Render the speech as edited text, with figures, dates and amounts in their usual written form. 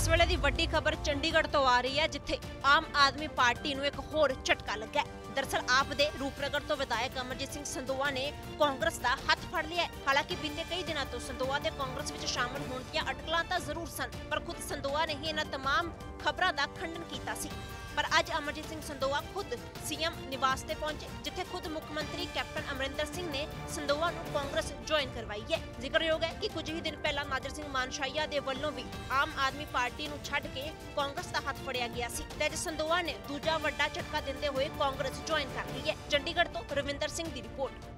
ਵੇਲੇ ਦੀ ਵੱਡੀ ਖਬਰ ਚੰਡੀਗੜ੍ਹ ਤੋਂ ਆ ਰਹੀ ਹੈ, ਜਿੱਥੇ ਆਮ ਆਦਮੀ ਪਾਰਟੀ ਨੂੰ ਇੱਕ ਹੋਰ ਝਟਕਾ ਲੱਗਾ ਹੈ। दरअसल आप दे रूपनगर तो विधायक अमरजीत सिंह संधोआ ने कांग्रेस का हाथ फड़ लिया है। हालांकि बीते कई दिनों तो संधोआ दे कांग्रेस विच शामिल होने दी अटकलां तां जरूर सन, पर खुद संधोआ ने ही इन्हां तमाम खबरां दा खंडन कीता सी। पर अज अमरजीत सिंह संधोआ खुद सीएम निवास ते पहुंचे, जिथे खुद मुख्यमंत्री कैप्टन अमरिंदर सिंह ने संधोआ नूं कांग्रेस ज्वाइन करवाई है। जिक्रयोग है कि कुछ ही दिन पहला नाजर सिंह मानशाइया दे वल्लों भी आम आदमी पार्टी नूं छड्ड के कांग्रेस दा हाथ फड़िया गया सी ते अज संधोआ ने दूजा वड्डा झटका दिंदे होए कांग्रेस ज्वाइन कर ली है। चंडीगढ़ तो रविंदर सिंह दी रिपोर्ट।